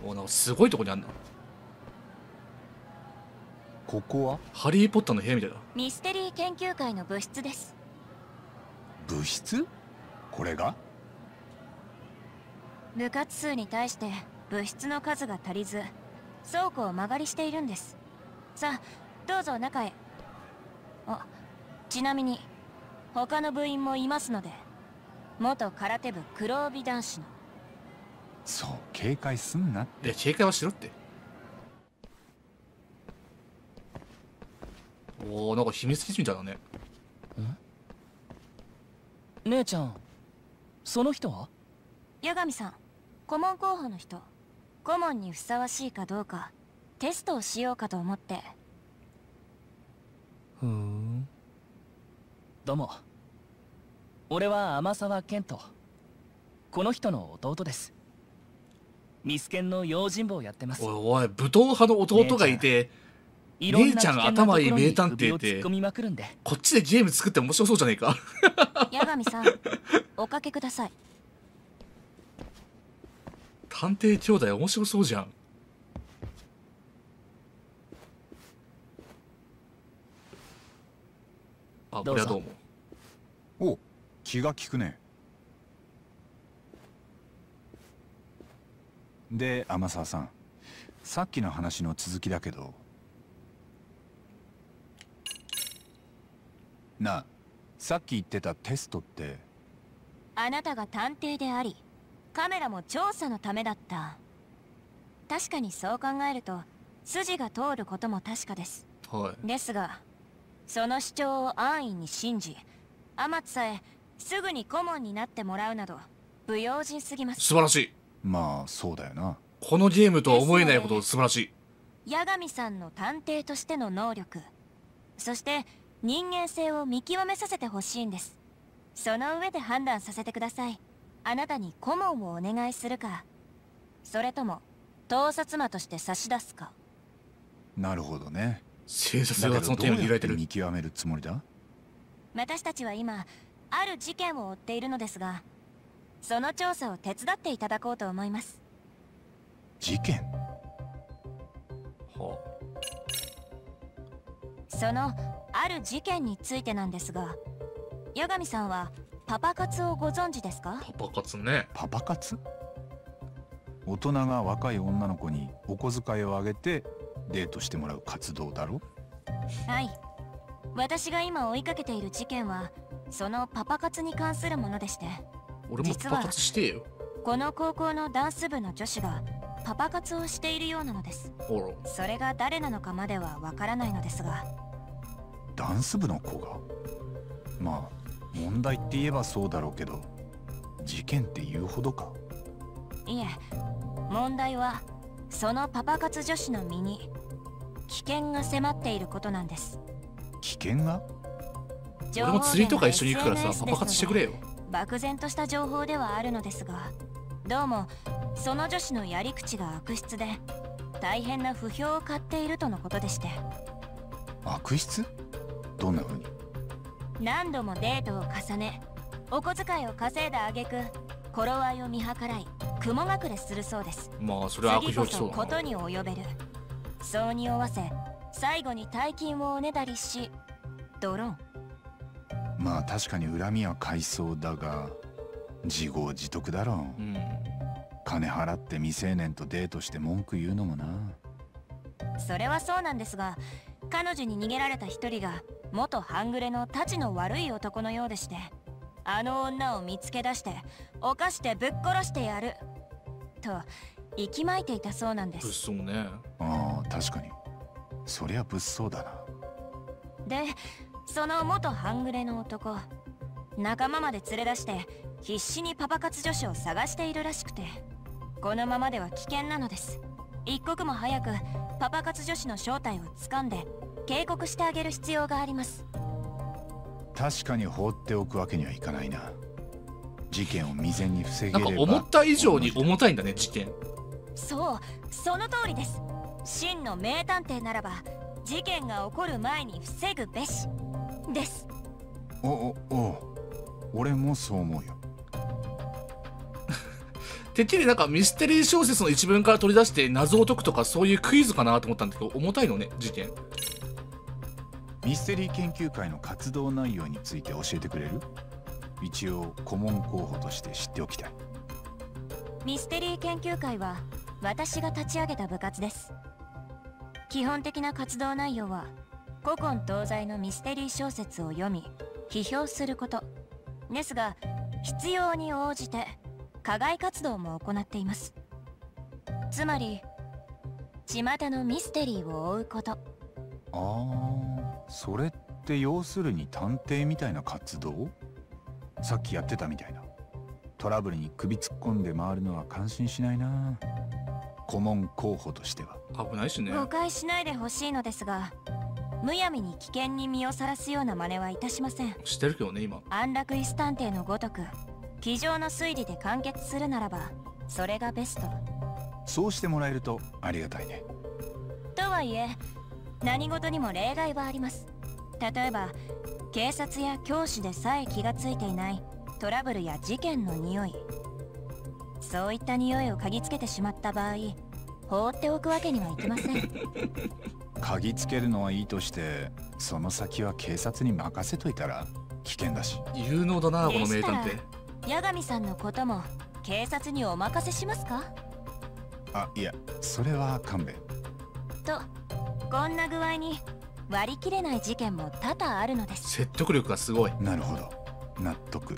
お、なんかすごいとこにあんな。 ここはハリー・ポッターの部屋みたいだ。 ミステリー研究会の部室です。 物質？これが？ 部活数に対して部室の数が足りず、倉庫を間借りしているんです。さあ、どうぞ中へ。あ、ちなみに他の部員もいますので、元空手部黒帯男子の。 そう、警戒すんなって。 で、警戒はしろって。おお、なんか秘密基地みたいだね。 姉ちゃん、その人は？ 八神さん、顧問候補の人。顧問にふさわしいかどうかテストをしようかと思って。 ふーん。どうも。俺は天沢健人。この人の弟です。ミスケンの用心棒をやってます。 おいおい、武闘派の弟がいて、姉ちゃんが頭いい名探偵って、こっちでゲーム作って面白そうじゃねえか。 八神さん、おかけください。 探偵兄弟面白そうじゃん。あ、これはどうも。 お、気が利くね。で、天沢さん、さっきの話の続きだけど、なあ、さっき言ってたテストって？ あなたが探偵であり、カメラも調査のためだった。確かにそう考えると筋が通ることも確かです。 はい。 ですが、その主張を安易に信じ、天津さえすぐに顧問になってもらうなど不用心すぎます。 素晴らしい。 まあそうだよな。 このゲームとは思えないほど素晴らしい。 八神さんの探偵としての能力、そして人間性を見極めさせてほしいんです。その上で判断させてください。あなたに顧問をお願いするか、それとも盗撮魔として差し出すか。 なるほどね。 警察がそのテーマに揺られてる。 見極めるつもりだ？ 私たちは今ある事件を追っているのですが、その調査を手伝っていただこうと思います。 事件？ はそのある事件についてなんですが、八神さんはパパ活をご存知ですか？ パパ活ね。 パパ活？大人が若い女の子にお小遣いをあげてデートしてもらう活動だろ？ はい。私が今追いかけている事件はそのパパ活に関するものでして、 俺もパパ活してよ。 この高校のダンス部の女子がパパ活をしているようなのです。それが誰なのかまではわからないのですが。 ダンス部の子が？まあ問題って言えばそうだろうけど、事件って言うほどか？ いえ、問題はそのパパ活女子の身に危険が迫っていることなんです。 危険が？ 俺も釣りとか一緒に行くからさ、パパ活してくれよ。 漠然とした情報ではあるのですが、どうもその女子のやり口が悪質で大変な不評を買っているとのことでして。 悪質？どんな風に？ 何度もデートを重ね、お小遣いを稼いだ挙句頃合いを見計らい雲隠れするそうです。 まあそれは悪評きそうだな。 次こそことに及べる。そう匂わせ最後に大金をおねだりしドローン。 まあ確かに恨みは買いそうだが、自業自得だろう。金払って未成年とデートして文句言うのもな。 それはそうなんですが、彼女に逃げられた一人が元半グレのたちの悪い男のようでして、あの女を見つけ出して犯してぶっ殺してやると息巻いていたそうなんです。 物騒ね。 ああ確かに、そりゃ物騒だな。 で、その元半グレの男、仲間まで連れ出して必死にパパ活女子を探しているらしくて、このままでは危険なのです。一刻も早くパパ活女子の正体を掴んで警告してあげる必要があります。 確かに放っておくわけにはいかないな。事件を未然に防げれば。 なんか思った以上に重たいんだね、事件。 そう、その通りです。真の名探偵ならば事件が起こる前に防ぐべしです。 お俺もそう思うよ。 てっきりなんかミステリー小説の一文から取り出して謎を解くとかそういうクイズかなと思ったんだけど、重たいのね、事件。 ミステリー研究会の活動内容について教えてくれる？一応顧問候補として知っておきたい。 ミステリー研究会は私が立ち上げた部活です。基本的な活動内容は古今東西のミステリー小説を読み批評することですが、必要に応じて課外活動も行っています。つまり巷のミステリーを追うこと。 ああ、それって要するに探偵みたいな活動？さっきやってたみたいな。トラブルに首突っ込んで回るのは感心しないな。顧問候補としては。 危ないしね。 誤解しないでほしいのですが、むやみに危険に身をさらすような真似はいたしません。 してるけどね、今。 安楽椅子探偵のごとく机上の推理で完結するならばそれがベスト。 そうしてもらえるとありがたいね。 とはいえ何事にも例外はあります。例えば警察や教師でさえ気がついていないトラブルや事件の匂い、そういった匂いを嗅ぎつけてしまった場合、放っておくわけにはいきません。 嗅ぎつけるのはいいとして、その先は警察に任せといたら危険だし。 有能だなこの名探偵。 八神さんのことも警察にお任せしますか？ あ、いや、それは勘弁。 と、こんな具合に割り切れない事件も多々あるのです。 説得力がすごい。 なるほど、納得。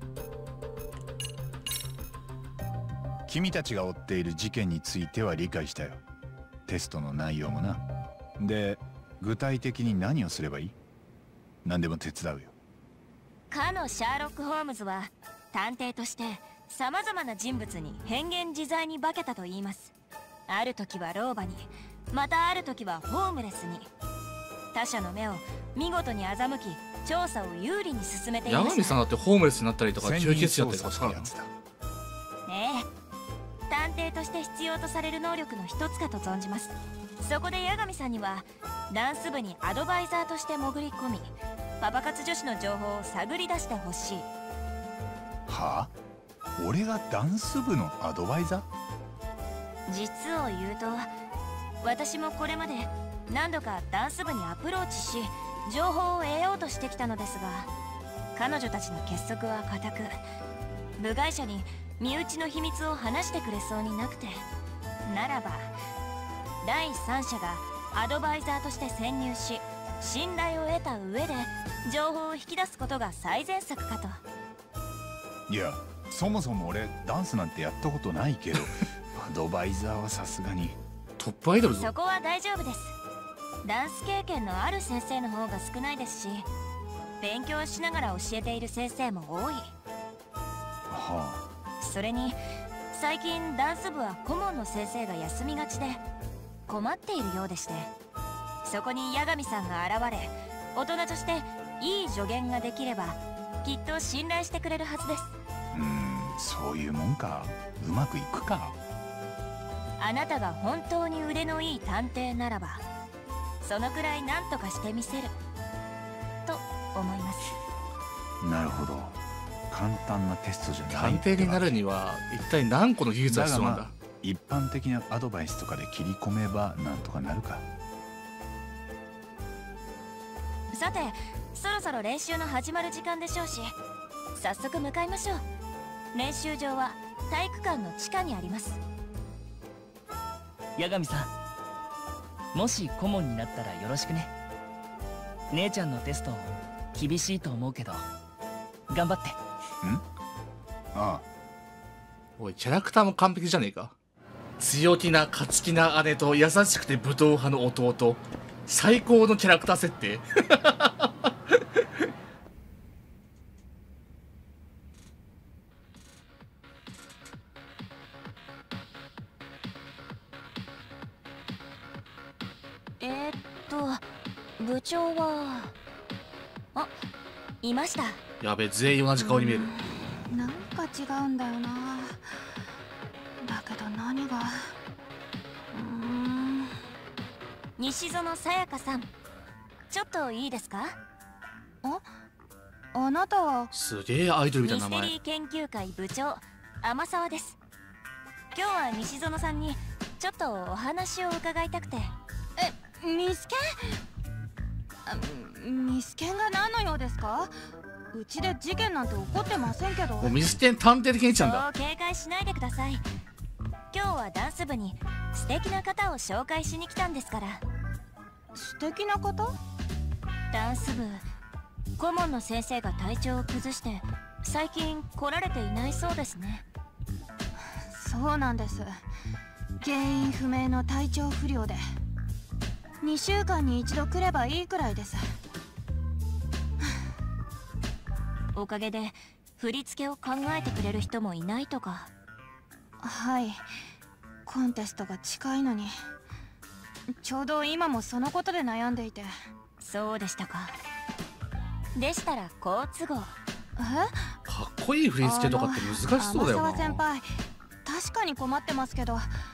君たちが追っている事件については理解したよ。テストの内容もな。で、具体的に何をすればいい？何でも手伝うよ。 かのシャーロック・ホームズは探偵としてさまざまな人物に変幻自在に化けたと言います。ある時は老婆に、またある時はホームレスに。他者の目を見事に欺き調査を有利に進めていました。 八神さんだってホームレスになったりとか吸血鬼だったりとかしたからな。 ねえ、探偵として必要とされる能力の一つかと存じます。そこで八神さんにはダンス部にアドバイザーとして潜り込み、パパ活女子の情報を探り出してほしい。 はあ？俺がダンス部のアドバイザー？ 実を言うと私もこれまで何度かダンス部にアプローチし情報を得ようとしてきたのですが、彼女たちの結束は固く、部外者に身内の秘密を話してくれそうになくて、ならば第三者がアドバイザーとして潜入し信頼を得た上で情報を引き出すことが最善策かと。 いや、そもそも俺ダンスなんてやったことないけどアドバイザーはさすがに。 トップアイドルぞ。 そこは大丈夫です。ダンス経験のある先生の方が少ないですし、勉強しながら教えている先生も多い。 はあ。 それに最近ダンス部は顧問の先生が休みがちで困っているようでして、そこに八神さんが現れ大人としていい助言ができればきっと信頼してくれるはずです。 そういうもんか。うまくいくか。 あなたが本当に腕のいい探偵ならばそのくらい何とかしてみせると思います。 なるほど。簡単なテストじゃない。 探偵になるには一体何個の技術が必要なんだ。 一般的なアドバイスとかで切り込めばなんとかなるか。 さて、そろそろ練習の始まる時間でしょうし、早速向かいましょう。練習場は体育館の地下にあります。 八神さん、もし顧問になったらよろしくね。姉ちゃんのテスト厳しいと思うけど頑張って。 ああ。 おい、キャラクターも完璧じゃねえか。強気な勝ち気な姉と優しくて武闘派の弟、最高のキャラクター設定。 部長はいました。 やべ、全員同じ顔に見える。 なんか違うんだよな。だけど何が。 西園さやかさん、ちょっといいですか？ あなたは。 すげえアイドルみたいな名前。 ミステリー研究会部長天沢です。 今日は西園さんにちょっとお話を伺いたくて。 ミスケン？ミスケンが何の用ですか？うちで事件なんて起こってませんけど。 もうミスケン探偵的に言っちゃうんだ。 そう警戒しないでください。今日はダンス部に素敵な方を紹介しに来たんですから。 素敵な方？ ダンス部顧問の先生が体調を崩して最近来られていないそうですね。 そうなんです。原因不明の体調不良で2週間に一度来ればいいくらいです。 おかげで振り付けを考えてくれる人もいないとか。 はい、コンテストが近いのにちょうど今もそのことで悩んでいて。 そうでしたか。でしたら好都合。 かっこいい振り付けとかって難しそうだよな。 天沢先輩、確かに困ってますけど、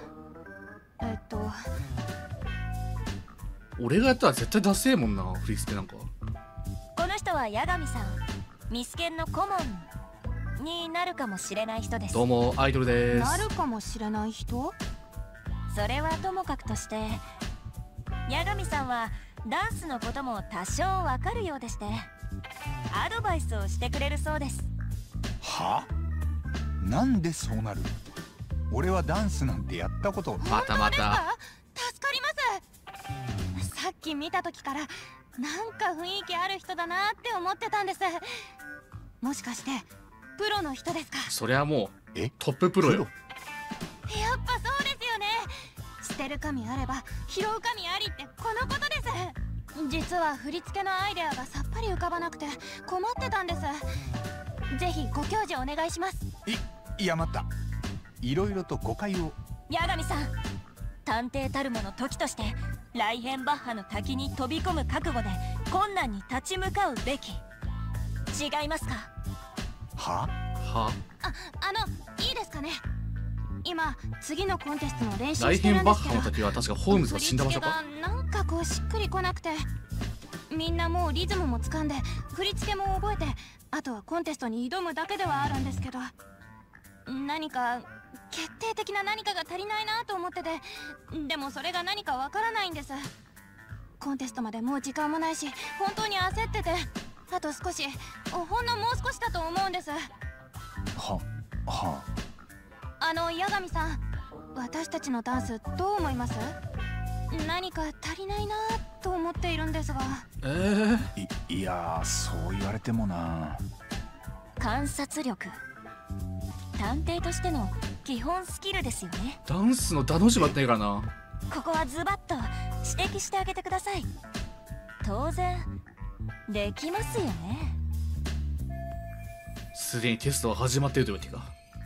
俺がやったら絶対ダセえもんな、振り付けなんか。 この人は八神さん、ミスケンの顧問になるかもしれない人です。 どうもアイドルです。 なるかもしれない人？ それはともかくとして、八神さんはダンスのことも多少わかるようでして、アドバイスをしてくれるそうです。 は？なんでそうなる？俺はダンスなんてやったこと。 またまた。 助かります。さっき見た時からなんか雰囲気ある人だなって思ってたんです。もしかしてプロの人ですか？ そりゃもうトッププロよ。 やっぱそうですよね。捨てる神あれば拾う神ありってこのことです。実は振り付けのアイデアがさっぱり浮かばなくて困ってたんです。ぜひご教授お願いします。 いや待った、いろいろと誤解を。 八神さん、探偵たるもの時としてライヘンバッハの滝に飛び込む覚悟で困難に立ち向かうべき。違いますか？ は？ いいですかね。今次のコンテストの練習ライしてヘンバッるんですけど、 ハの時は確かホームズが死んだ場所か。 振り付けがなんかこうしっくりこなくて、みんなもうリズムも掴んで振り付けも覚えて、あとはコンテストに挑むだけではあるんですけど、何か決定的な何かが足りないなと思ってて、でもそれが何かわからないんです。コンテストまでもう時間もないし本当に焦ってて、あと少し、ほんのもう少しだと思うんです。 は八神さん、私たちのダンスどう思います？何か足りないなと思っているんですが。 いやそう言われてもな。 観察力、探偵としての基本スキルですよね。 ダンスのダの字ばってないからな。 ここはズバッと指摘してあげてください。当然できますよね。 すでにテストは始まっているというわけか。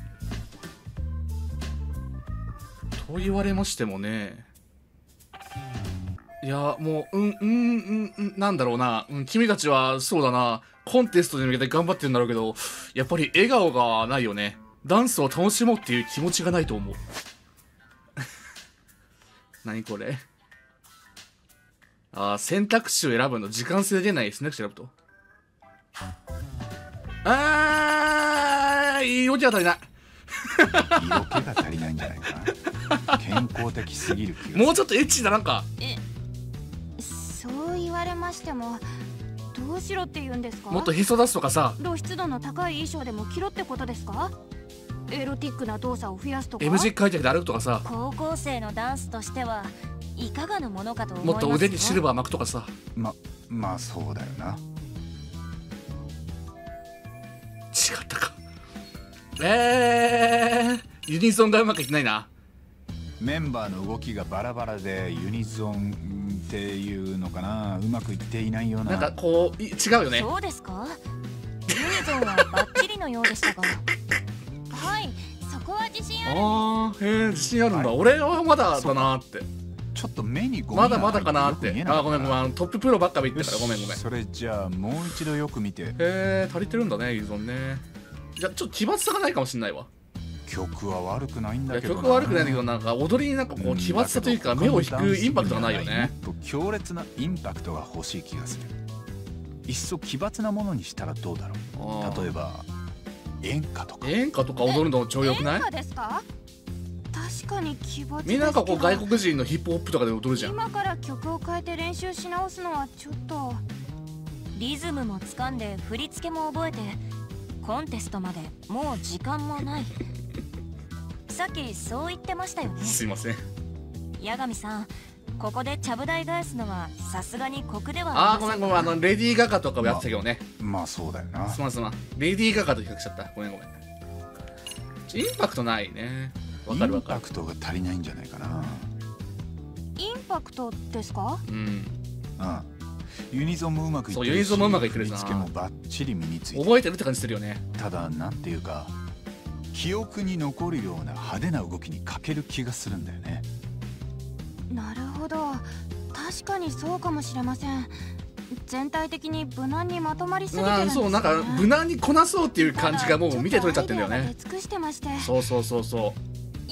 と言われましてもね、いやもうなんだろうな、君たちはそうだな、コンテストに向けて頑張ってるんだろうけど、やっぱり笑顔がないよね。ダンスを楽しもうっていう気持ちがないと思う。何これ。選択肢を選ぶの、時間制限内に選択肢を選ぶと。色気が足りない。 色気が足りないんじゃないかな。健康的すぎる気がする。 もうちょっとエッチだ、なんか。 そう言われましても、どうしろって言うんですか？ もっとへそ出すとかさ、 露出度の高い衣装でも着ろってことですか？エロティックな動作を増やすとか、 M 字開脚で歩くとかさ、 高校生のダンスとしてはいかがなものかと思いますよ。 もっと腕にシルバー巻くとかさ。 まあそうだよな。 違ったか。ユニゾンがうまくいってないな。 メンバーの動きがバラバラでユニゾンっていうのかな、うまくいっていないような。 なんかこう違うよね。 そうですか？ユニゾンはバッチリのようでしたが。 はい、そこは自信ある。 自信あるんだ。俺はまだだなって。 ちょっと目にゴミまだまだかなって。ごめんトッププロばっか見てたからごめん。 それじゃあもう一度よく見て。 足りてるんだね、ユニゾンね。いやちょっと奇抜さがないかもしれないわ。 曲は悪くないんだけどな。 曲は悪くないんだけど、なんか踊りになんかこう奇抜さというか目を引くインパクトがないよね。 もっと強烈なインパクトが欲しい気がする。いっそ奇抜なものにしたらどうだろう。例えば演歌とか。 演歌とか踊るの超良くない？ 演歌ですか？ 確かに気持ちみんななんかこう外国国人のヒップホップとかで踊るじゃん。 今から曲を変えて練習し直すのはちょっと。 リズムも掴んで振り付けも覚えて、コンテストまでもう時間もない。さっきそう言ってましたよね。 すいません。 八神さん、ここでちゃぶ台返すのはさすがに酷ではあーありませんごめんごめん、レディー・ガガとかもやってたけどね。 まあそうだよな。 すまんすまん。レディー・ガガと比較しちゃった。ごめんごめん。インパクトないね。わかるわかる。 インパクトが足りないんじゃないかな。 インパクトですか？ うん。 ユニゾンもうまくいってるし、 そうユニゾンもうまくいってるな振り付けもバッチリ身についてる。 覚えてるって感じするよね。 ただなんていうか記憶に残るような派手な動きに欠ける気がするんだよね。 なるほど、確かにそうかもしれません。全体的に無難にまとまりすぎてるんですよね。 そうなんか無難にこなそうっていう感じがもう見て取れちゃってんだよね。 尽くしてまして。 そうそうそうそう。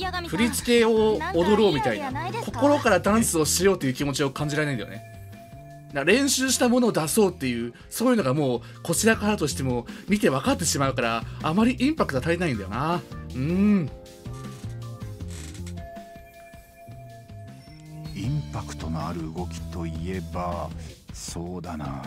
八神さん、 振り付けを踊ろうみたいな、 なんかいいアイデアないですか？ 心からダンスをしようっていう気持ちを感じられないんだよね。だから練習したものを出そうっていう、そういうのがもうこちらからとしても見て分かってしまうから、あまりインパクトが足りないんだよな。 インパクトのある動きといえばそうだな。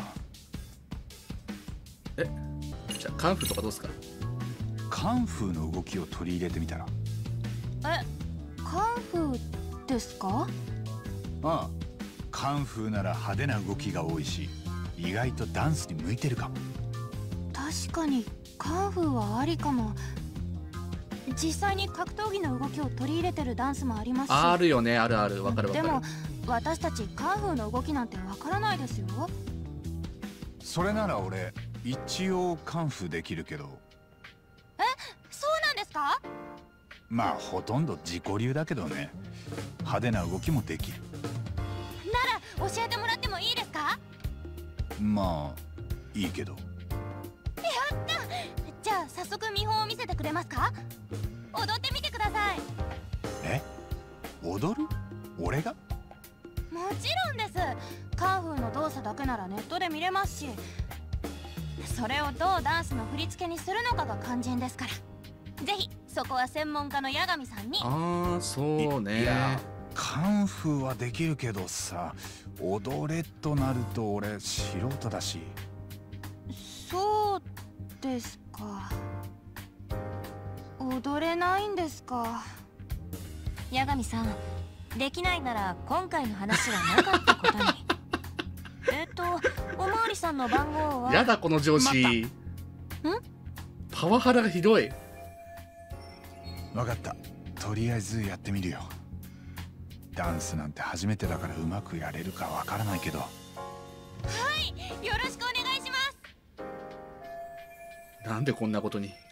じゃあカンフーとかどうですか？ カンフーの動きを取り入れてみたら。 カンフーですか？ ああ、カンフーなら派手な動きが多いし意外とダンスに向いてるかも。 確かにカンフーはありかも。実際に格闘技の動きを取り入れてるダンスもありますし。 あるよね、あるある、わかるわかる。 でも私たちカンフーの動きなんてわからないですよ。 それなら俺一応カンフーできるけど。 そうなんですか？ まあほとんど自己流だけどね。派手な動きもできる。 なら教えてもらってもいいですか？ まあいいけど。 じゃあ早速見本を見せてくれますか？踊ってみてください。 踊る？俺が？ もちろんです。カンフーの動作だけならネットで見れますし、それをどうダンスの振り付けにするのかが肝心ですから。ぜひそこは専門家の八神さんに。 ああそうね。 いやカンフーはできるけどさ、踊れとなると俺素人だし。 そうですか。踊れないんですか。 八神さん、できないなら今回の話はなかったことに。おまわりさんの番号は？ やだこの上司。パワハラがひどい。 分かった、とりあえずやってみるよ。ダンスなんて初めてだからうまくやれるかわからないけど。 はい、よろしくお願いします。 なんでこんなことに。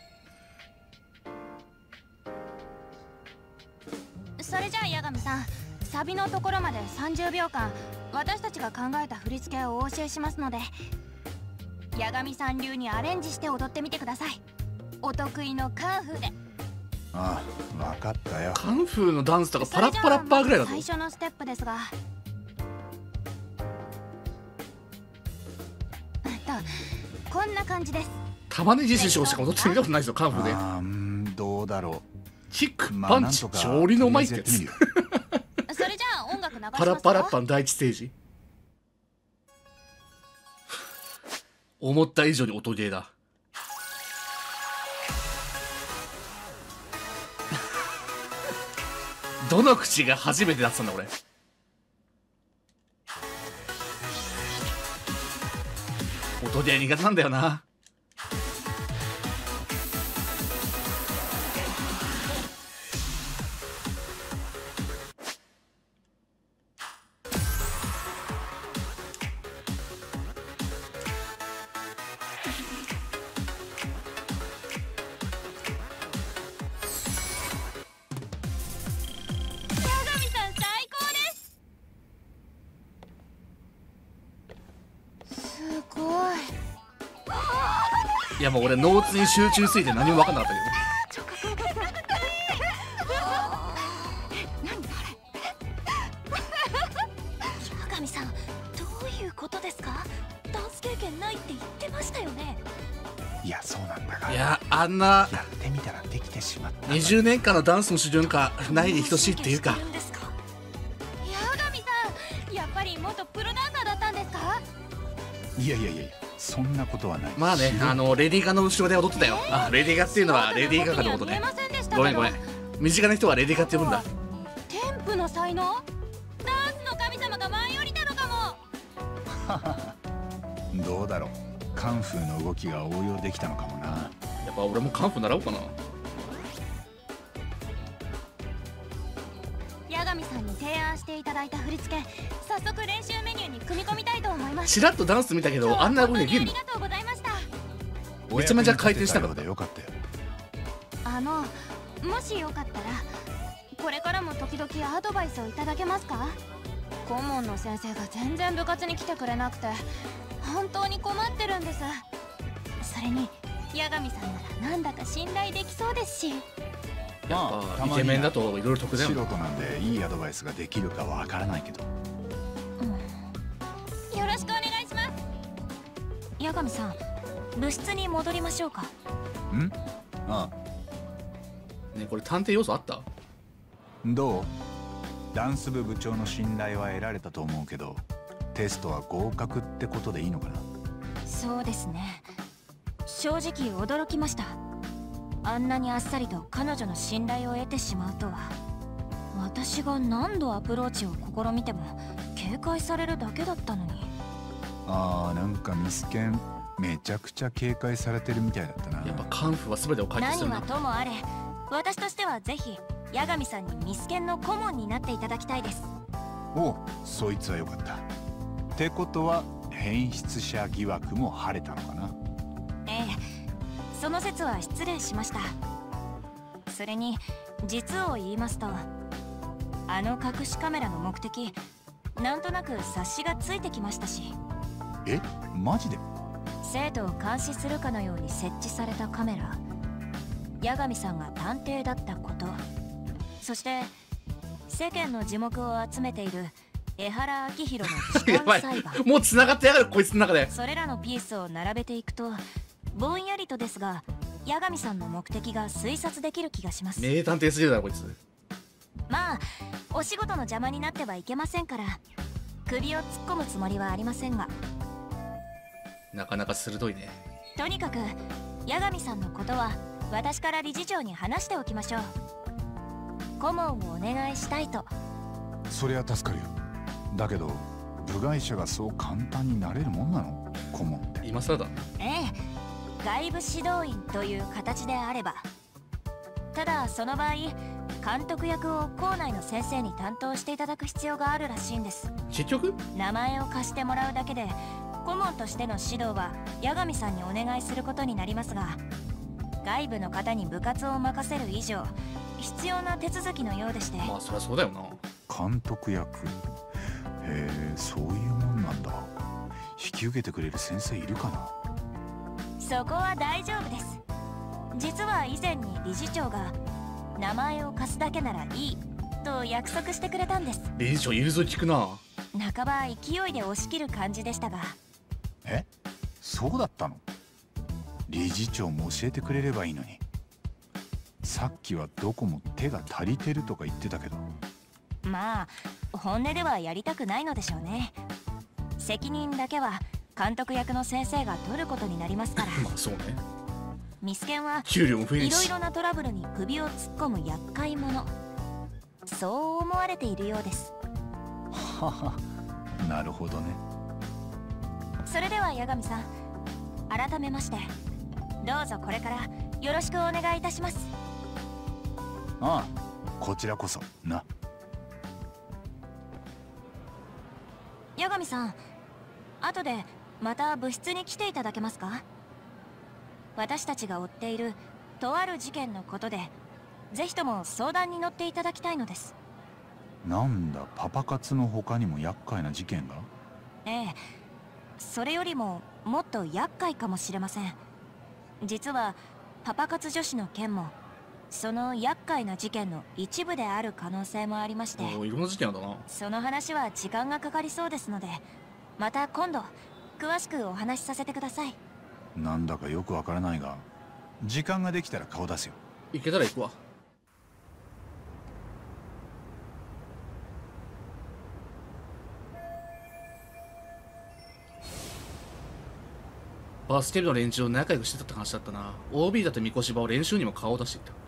それじゃあ八神さん、サビのところまで30秒間私たちが考えた振り付けをお教えしますので、八神さん流にアレンジして踊ってみてください。お得意のカンフーで。 ああ、分かったよ。 カンフーのダンスとかパラッパラッパーぐらいだぞ。 最初のステップですが、こんな感じです。 玉ねぎ師匠しか踊ってみたことないですよ、カンフーで。 どうだろキック、 う。 パンチ、調理の前ってやつ。 それじゃあ音楽流しますよ。 パラッパラッパの第一ステージ。思った以上に音ゲーだ。どの口が初めて出したんだ俺。音ゲー苦手なんだよな。いやもう俺ノーツに集中すぎて何も分かんなかった八神さん、どういうことですか？ダンス経験ないって言ってましたよね。 いやそうなんだが、 いやあんなやってみたらできてしまった 20年間のダンスの修行なんかないに等しいっていうか。 八神さん、やっぱり元プロダンサーだったんですか？ いやいやいや、そんなことはない。 まあね、レディーガの後ろで踊ってたよ。あ、レディーガっていうのはレディーガガのことね。ごめんごめん。身近な人はレディーガって呼ぶんだ。 テンプの才能？ダンスの神様が舞い降りたのかも。 どうだろう、カンフーの動きが応用できたのかもな。 やっぱ俺もカンフー習おうかな。 八神さんに提案していただいた振り付け、早速練習メニューに組み込みたいと思います。 チラッとダンス見たけど、あんな動きできるの？ ありがとうございました。 めちゃめちゃ回転したかった。 よかったよ。 もしよかったらこれからも時々アドバイスをいただけますか？顧問の先生が全然部活に来てくれなくて本当に困ってるんです。それに八神さんならなんだか信頼できそうですし。 やっぱイケメンだといろいろ得だよ素人なんでいいアドバイスができるかわからないけど、 よろしくお願いします。 八神さん、部室に戻りましょうか。 ん？ああ。 ね、これ探偵要素あった？ どう？ダンス部部長の信頼は得られたと思うけど、テストは合格ってことでいいのかな？ そうですね。正直驚きました。あんなにあっさりと彼女の信頼を得てしまうとは。私が何度アプローチを試みても警戒されるだけだったのに。 ああ、なんかミスケンめちゃくちゃ警戒されてるみたいだったな。 やっぱカンフーは全てを解決するな。 何はともあれ、私としてはぜひ八神さんにミスケンの顧問になっていただきたいです。 おう、そいつはよかった。ってことは変質者疑惑も晴れたのかな？ ええ、その説は失礼しました。それに実を言いますと、あの隠しカメラの目的、なんとなく察しがついてきましたし。 え、マジで？ 生徒を監視するかのように設置されたカメラ、八神さんが探偵だったこと、そして世間の耳目を集めている江原明宏の痴やばい、 漢裁判もう繋がってやがるこいつの中で。 それらのピースを並べていくと、ぼんやりとですが八神さんの目的が推察できる気がします。 名探偵すぎるだろこいつ。 まあお仕事の邪魔になってはいけませんから、首を突っ込むつもりはありませんが。 なかなか鋭いね。 とにかく八神さんのことは私から理事長に話しておきましょう。顧問をお願いしたいと。 そりゃ助かるよ。だけど部外者がそう簡単になれるもんなの？顧問って今更だ。 ええ、外部指導員という形であれば。ただその場合、監督役を校内の先生に担当していただく必要があるらしいんです。 結局名前を貸してもらうだけで顧問としての指導は八神さんにお願いすることになりますが、外部の方に部活を任せる以上必要な手続きのようでして。 まあそりゃそうだよな。 監督役、へえ、そういうもんなんだ。引き受けてくれる先生いるかな？ そこは大丈夫です。実は以前に理事長が名前を貸すだけならいいと約束してくれたんです。 理事長融通聞くな。 半ば勢いで押し切る感じでしたが。 え、そうだったの？理事長も教えてくれればいいのに。さっきはどこも手が足りてるとか言ってたけど。 まあ本音ではやりたくないのでしょうね。責任だけは監督役の先生が取ることになりますから。 まあそうね。 ミスケンは給料も増えるいろいし。 ろなトラブルに首を突っ込む厄介者、そう思われているようです。 はは、なるほどね。 それでは八神さん、改めましてどうぞこれからよろしくお願いいたします。 ああ、こちらこそな。 八神さん、後でまた部室に来ていただけますか？私たちが追っているとある事件のことで、ぜひとも相談に乗っていただきたいのです。 なんだ、パパ活の他にも厄介な事件が？ ええ、それよりももっと厄介かもしれません。実はパパ活女子の件もその厄介な事件の一部である可能性もありまして、 おいろんな事件あんだな。 その話は時間がかかりそうですので、また今度詳しくお話しさせてください。 なんだかよくわからないが、時間ができたら顔出すよ。 行けたら行くわ。 バスケ部の連中を仲良くしてたって話だったな。 OB だって三越場を練習にも顔を出していた。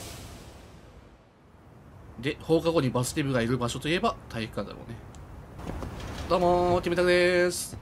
で、放課後にバスケ部がいる場所といえば体育館だろうね。どうもー、キムタクでーす。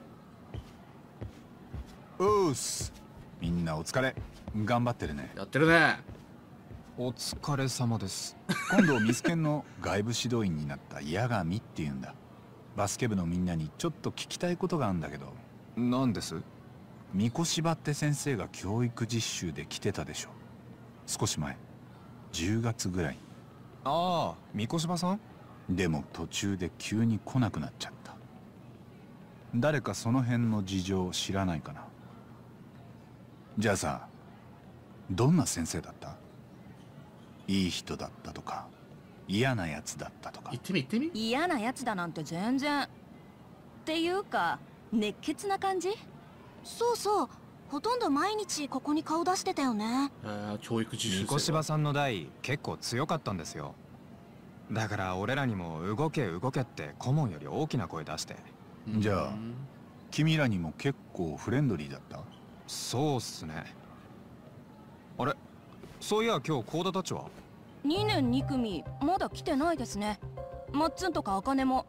うっす。みんなお疲れ。頑張ってるね。 やってるね。 お疲れ様です。 今度ミスケンの外部指導員になった八神っていうんだ。バスケ部のみんなにちょっと聞きたいことがあるんだけど。 何です？ 三越場って先生が教育実習で来てたでしょ。少し前、10月ぐらい。 ああ、三越場さん？ でも途中で急に来なくなっちゃった。誰かその辺の事情知らないかな。じゃあさ、どんな先生だった？いい人だったとか、嫌なやつだったとか。 行ってみ行ってみ。 嫌なやつだなんて全然。っていうか熱血な感じ。 そうそう、ほとんど毎日ここに顔出してたよね。 教育実習三越場さんの代結構強かったんですよ。だから俺らにも動け動けって顧問より大きな声出して。 じゃあ君らにも結構フレンドリーだった？ そうっすね。あれ、そういや今日コーダたちは 2年2組まだ来てないですね。マッツンとかアカネも。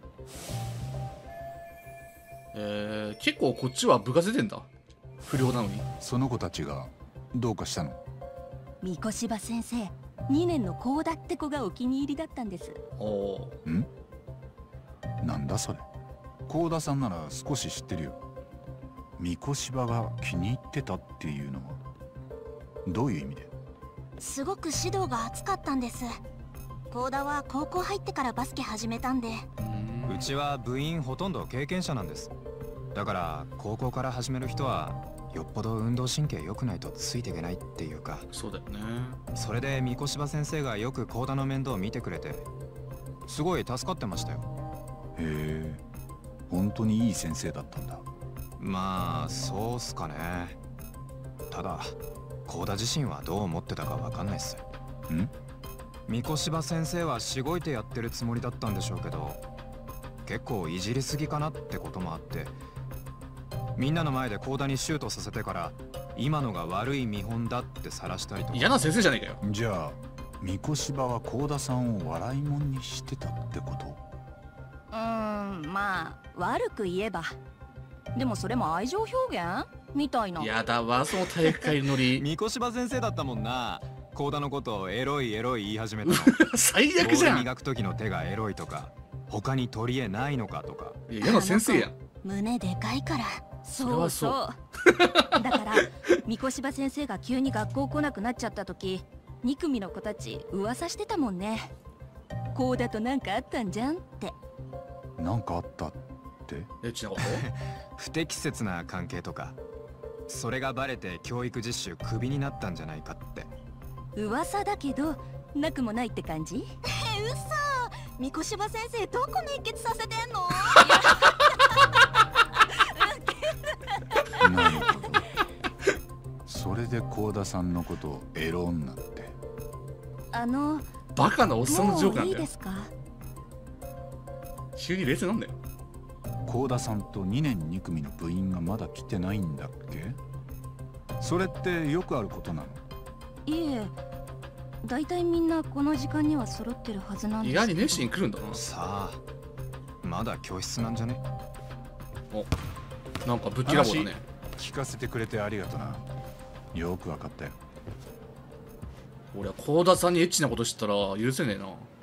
結構こっちは部活出てんだ。不良なのに。 その子たちがどうかしたの？ 三越場先生2年のコーダって子がお気に入りだったんです。 おお。 ん？なんだそれ。幸田さんなら少し知ってるよ。三越場が気に入ってたっていうのはどういう意味で？ すごく指導が熱かったんです。幸田は高校入ってからバスケ始めたんで。 うちは部員ほとんど経験者なんです。だから高校から始める人はよっぽど運動神経良くないとついていけないっていうか。 そうだよね。 それで三越場先生がよく幸田の面倒を見てくれてすごい助かってましたよ。 へえ、本当にいい先生だったんだ。 まあそうっすかね。ただ幸田自身はどう思ってたかわかんないっす。 ん？ 三越場先生はしごいてやってるつもりだったんでしょうけど結構いじりすぎかなってこともあってみんなの前で幸田にシュートさせてから今のが悪い見本だって晒したりとか。 嫌な先生じゃねえかよ。 じゃあ三越場は幸田さんを笑いもんにしてたってこと？ まあ悪く言えば。でもそれも愛情表現みたいな。 やだわ、その体育会のり。 三越場先生だったもんな。幸田のことをエロいエロい言い始めたの。 最悪じゃん。 ボール磨く時の手がエロいとか他に取り柄ないのかとか。 嫌な先生やん。 胸でかいから。 そうそうだから三越場先生が急に学校来なくなっちゃった時2組の子たち噂してたもんね。こうだとなんかあったんじゃんって。 なんかあったって？ エッチなこと？ 不適切な関係とかそれがバレて教育実習クビになったんじゃないかって。 噂だけどなくもないって感じ？ 嘘。三越場先生どこ熱血させてんの？ なるほど。それで幸田さんのことをエロ女って。 バカなおっさんのジョークなんだよ。 もういいですか？ 急に冷静なんだよ。 幸田さんと2年2組の部員がまだ来てないんだっけ？それってよくあることなの？ いえ、だいたいみんなこの時間には揃ってるはずなんですけど。 意外に熱心に来るんだな。 さあまだ教室なんじゃね？ お、なんかぶっきらぼうだね。 聞かせてくれてありがとな。よくわかったよ。 俺は幸田さんにエッチなことしたら許せねえな。